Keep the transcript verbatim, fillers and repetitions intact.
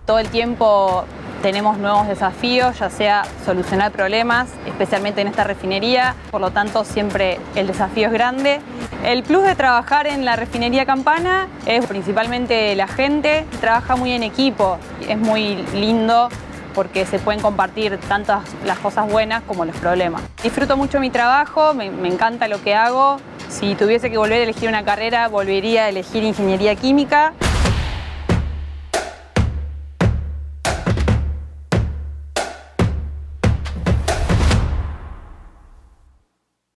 Todo el tiempo tenemos nuevos desafíos, ya sea solucionar problemas, especialmente en esta refinería, por lo tanto siempre el desafío es grande. El plus de trabajar en la refinería Campana es principalmente la gente, trabaja muy en equipo, es muy lindo porque se pueden compartir tantas las cosas buenas como los problemas. Disfruto mucho mi trabajo, me, me encanta lo que hago. Si tuviese que volver a elegir una carrera, volvería a elegir ingeniería química.